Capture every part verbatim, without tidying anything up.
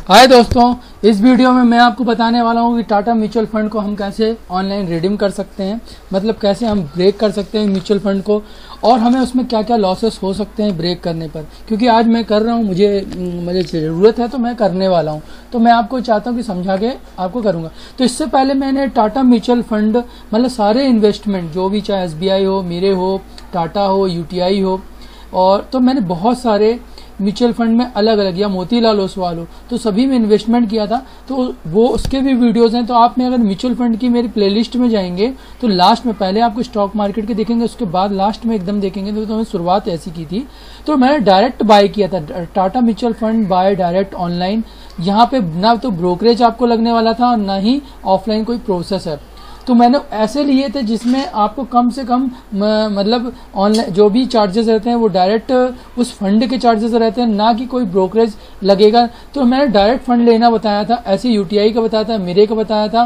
हाय दोस्तों, इस वीडियो में मैं आपको बताने वाला हूँ कि टाटा म्यूचुअल फंड को हम कैसे ऑनलाइन रिडीम कर सकते हैं। मतलब कैसे हम ब्रेक कर सकते हैं म्यूचुअल फंड को, और हमें उसमें क्या क्या लॉसेस हो सकते हैं ब्रेक करने पर। क्योंकि आज मैं कर रहा हूँ, मुझे मुझे ज़रूरत है तो मैं करने वाला हूँ, तो मैं आपको चाहता हूँ कि समझा के आपको करूँगा। तो इससे पहले मैंने टाटा म्यूचुअल फंड मतलब सारे इन्वेस्टमेंट जो भी, चाहे एस बी आई हो, मेरे हो, टाटा हो, यू टी आई हो, और तो मैंने बहुत सारे म्यूचुअल फंड में अलग अलग, या मोतीलाल ओसवाल हो, तो सभी में इन्वेस्टमेंट किया था। तो वो उसके भी वीडियोस हैं। तो आप में अगर म्यूचुअल फंड की मेरी प्लेलिस्ट में जाएंगे तो लास्ट में पहले आपको स्टॉक मार्केट के देखेंगे, उसके बाद लास्ट में एकदम देखेंगे। तो, तो मैंने शुरुआत ऐसी की थी। तो मैंने डायरेक्ट बाय किया था, Tata mutual fund buy direct online. यहाँ पे ना तो ब्रोकरेज आपको लगने वाला था और ना ही ऑफलाइन कोई प्रोसेस है। तो मैंने ऐसे लिए थे जिसमें आपको कम से कम मतलब ऑनलाइन जो भी चार्जेस रहते हैं वो डायरेक्ट उस फंड के चार्जेस रहते हैं, ना कि कोई ब्रोकरेज लगेगा। तो मैंने डायरेक्ट फंड लेना बताया था, ऐसे यू टी आई का बताया था, मेरे का बताया था,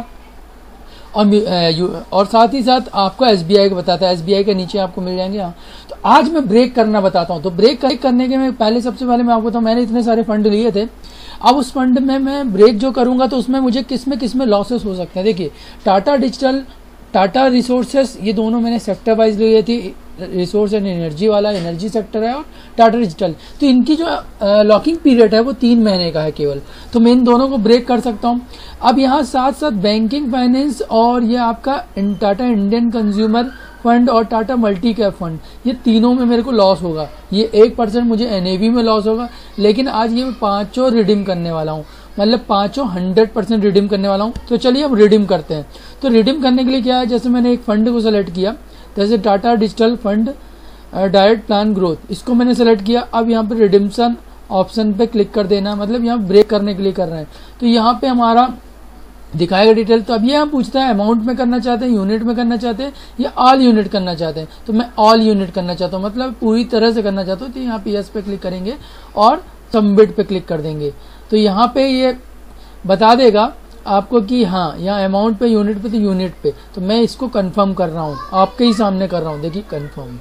और और साथ ही साथ आपको एस बी आई का बताया था। एस बी आई के नीचे आपको मिल जाएंगे। हाँ, तो आज मैं ब्रेक करना बताता हूँ। तो ब्रेक करने के मैं पहले सबसे पहले मैं आपको बताऊँ, मैंने इतने सारे फंड लिए थे। अब उस फंड में मैं ब्रेक जो करूंगा तो उसमें मुझे किस में किस में लॉसेस हो सकते हैं। देखिए, टाटा डिजिटल, टाटा रिसोर्सेस, ये दोनों मैंने सेक्टर वाइज लिए थी। रिसोर्स एंड एनर्जी वाला एनर्जी सेक्टर है, और टाटा डिजिटल, तो इनकी जो लॉकिंग पीरियड है वो तीन महीने का है केवल। तो मैं इन दोनों को ब्रेक कर सकता हूँ। अब यहाँ साथ साथ बैंकिंग, फाइनेंस, और ये आपका टाटा इंडियन कंज्यूमर फंड और टाटा मल्टी कैप फंड, ये तीनों में मेरे को लॉस होगा। ये एक परसेंट मुझे एन ए वी में लॉस होगा। लेकिन आज ये मैं पांचों रिडीम करने वाला हूँ, मतलब पांचों हंड्रेड परसेंट रिडीम करने वाला हूँ। तो चलिए हम रिडीम करते हैं। तो रिडीम करने के लिए क्या है, जैसे मैंने एक फंड को सेलेक्ट किया, जैसे Tata digital fund direct plan growth, इसको मैंने सेलेक्ट किया। अब यहाँ पे रिडीम्सन ऑप्शन पे क्लिक कर देना, मतलब यहाँ ब्रेक करने के लिए कर रहे हैं। तो यहाँ पे हमारा दिखाएगा डिटेल। तो अब ये हम पूछता है अमाउंट में करना चाहते हैं, यूनिट में करना चाहते हैं, या ऑल यूनिट करना चाहते हैं। तो मैं ऑल यूनिट करना चाहता हूँ, मतलब पूरी तरह से करना चाहता हूँ। तो यहाँ पे यस पे क्लिक करेंगे और सबमिट पे क्लिक कर देंगे। तो यहाँ पे ये बता देगा आपको कि हाँ, यहाँ अमाउंट पे, यूनिट पे, तो यूनिट पे। तो मैं इसको कंफर्म कर रहा हूँ, आपके ही सामने कर रहा हूँ। देखिए कंफर्म।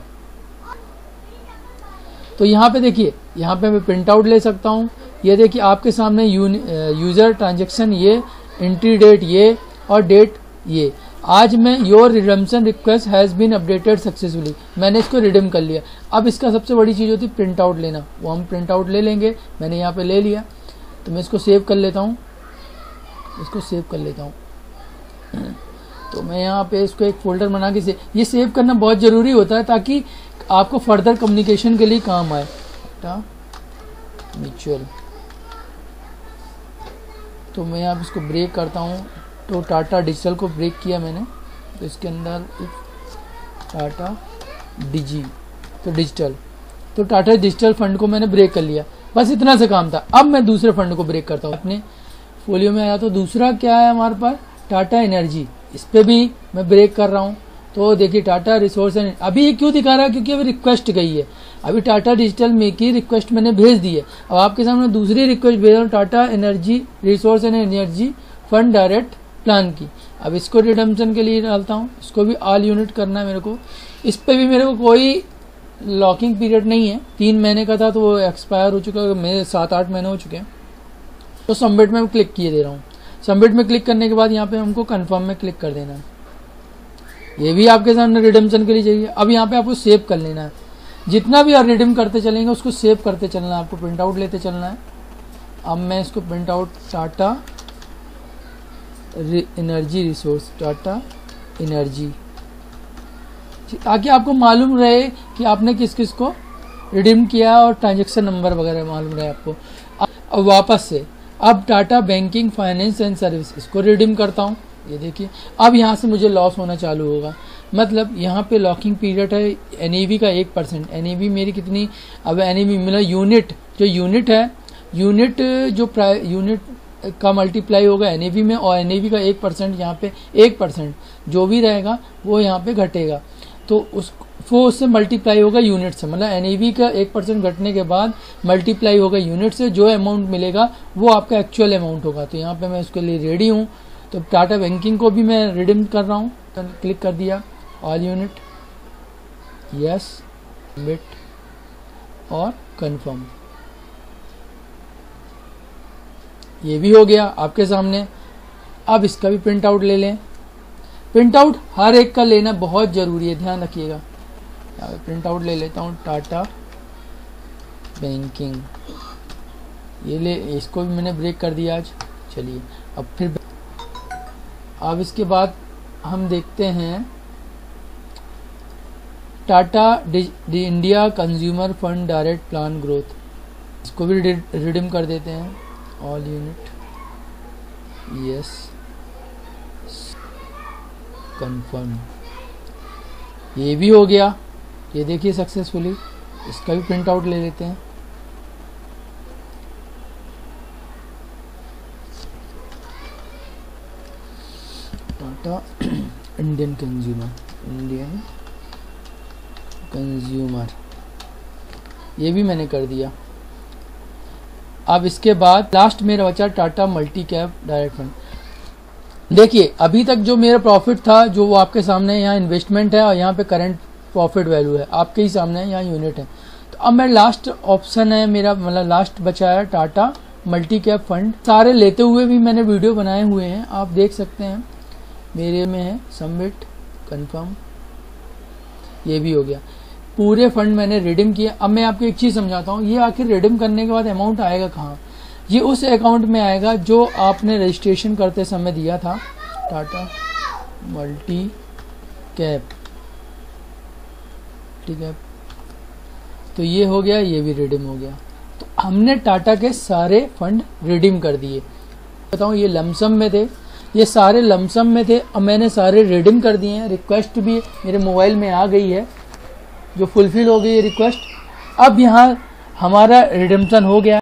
तो यहाँ पे देखिए, यहाँ पे मैं प्रिंट आउट ले सकता हूँ। ये देखिए आपके सामने यूजर ट्रांजेक्शन, ये एंट्री डेट ये, और डेट ये। आज मैं your redemption request has been updated successfully, मैंने इसको रिडीम कर लिया। अब इसका सबसे बड़ी चीज़ होती है प्रिंट आउट लेना, वो हम प्रिंट आउट ले लेंगे। मैंने यहाँ पे ले लिया, तो मैं इसको सेव कर लेता हूँ, इसको सेव कर लेता हूँ। तो मैं यहाँ पे इसको एक फोल्डर बना के से, ये सेव करना बहुत ज़रूरी होता है ताकि आपको फर्दर कम्युनिकेशन के लिए काम आए। टाटा म्यूचुअल, तो मैं यहाँ इसको ब्रेक करता हूँ। तो टाटा डिजिटल को ब्रेक किया मैंने, तो इसके अंदर टाटा डिजी, तो डिजिटल, तो टाटा डिजिटल फंड को मैंने ब्रेक कर लिया। बस इतना से काम था। अब मैं दूसरे फंड को ब्रेक करता हूँ। अपने फोलियो में आया तो दूसरा क्या है हमारे पास, टाटा एनर्जी, इस पर भी मैं ब्रेक कर रहा हूँ। तो देखिए टाटा रिसोर्स एंड, अभी ये क्यों दिखा रहा है, क्योंकि अभी रिक्वेस्ट गई है। अभी टाटा डिजिटल में की रिक्वेस्ट मैंने भेज दी है। अब आपके सामने दूसरी रिक्वेस्ट भेज रहा हूँ, Tata energy resource and energy fund direct plan की। अब इसको रिडम्पशन के लिए डालता हूँ, इसको भी ऑल यूनिट करना है मेरे को। इस पे भी मेरे को कोई लॉकिंग पीरियड नहीं है, तीन महीने का था तो वो एक्सपायर हो चुका है, मेरे सात आठ महीने हो चुके हैं। तो सबमिट में क्लिक किए दे रहा हूँ। सबमिट में क्लिक करने के बाद यहाँ पे हमको कन्फर्म में क्लिक कर देना है। ये भी आपके सामने रिडम्पशन के लिए चाहिए। अब यहाँ पे आपको सेव कर लेना है, जितना भी आप रिडीम करते चलेंगे उसको सेव करते चलना है, आपको प्रिंट आउट लेते चलना है। अब मैं इसको print out, Tata energy resource, Tata energy, ताकि आपको मालूम रहे कि आपने किस किस को रिडीम किया और ट्रांजेक्शन नंबर वगैरह मालूम रहे आपको। अब वापस से अब Tata banking, finance and service, इसको रिडीम करता हूँ। ये देखिए अब यहाँ से मुझे लॉस होना चालू होगा। मतलब यहाँ पे लॉकिंग पीरियड है एन ए वी का एक परसेंट। एन ए वी मेरी कितनी, अब एन ए वी मतलब यूनिट, जो यूनिट है, यूनिट जो यूनिट का मल्टीप्लाई होगा एन ए वी में, और एन ए वी का एक परसेंट, यहाँ पे एक परसेंट जो भी रहेगा वो यहाँ पे घटेगा। तो उस वो उससे मल्टीप्लाई होगा यूनिट से, मतलब एन ए वी का एक परसेंट घटने के बाद मल्टीप्लाई होगा यूनिट से, जो अमाउंट मिलेगा वो आपका एक्चुअल अमाउंट होगा। तो यहाँ पे मैं उसके लिए रेडी हूँ। तो टाटा बैंकिंग को भी मैं रिडीम कर रहा हूँ, तो क्लिक कर दिया, ऑल यूनिट, यस, सबमिट और कंफर्म। ये भी हो गया आपके सामने। अब इसका भी प्रिंट आउट ले लें। प्रिंट आउट हर एक का लेना बहुत ज़रूरी है, ध्यान रखिएगा। प्रिंट आउट ले लेता हूँ, टाटा बैंकिंग, ये ले, इसको भी मैंने ब्रेक कर दिया आज। चलिए अब फिर अब इसके बाद हम देखते हैं Tata India consumer fund direct plan growth, इसको भी रिडीम कर देते हैं। ऑल यूनिट यस कंफर्म, ये भी हो गया। ये देखिए सक्सेसफुली, इसका भी प्रिंट आउट ले लेते हैं। Tata Indian consumer, Indian consumer, ये भी मैंने कर दिया। अब इसके बाद लास्ट मेरा बचा Tata multi cap direct fund. देखिए अभी तक जो मेरा प्रॉफिट था, जो वो आपके सामने यहाँ इन्वेस्टमेंट है और यहाँ पे करंट प्रॉफिट वैल्यू है आपके ही सामने है, यहाँ यूनिट है। तो अब मैं लास्ट ऑप्शन है मेरा, मतलब लास्ट बचा है टाटा मल्टी कैप फंड। सारे लेते हुए भी मैंने वीडियो बनाए हुए हैं, आप देख सकते हैं मेरे में है। सबमिट कंफर्म, ये भी हो गया। पूरे फंड मैंने रिडीम किया। अब मैं आपको एक चीज़ समझाता हूँ, ये आखिर रिडीम करने के बाद अमाउंट आएगा कहाँ? ये उस अकाउंट में आएगा जो आपने रजिस्ट्रेशन करते समय दिया था, टाटा मल्टी कैप, ठीक है। तो ये हो गया, ये भी रिडीम हो गया। तो हमने टाटा के सारे फंड रिडीम कर दिए। बताऊँ ये लमसम में थे, ये सारे लमसम में थे, अब मैंने सारे रिडीम कर दिए हैं। रिक्वेस्ट भी मेरे मोबाइल में आ गई है, जो फुलफिल हो गई है रिक्वेस्ट। अब यहाँ हमारा रिडम्पशन हो गया।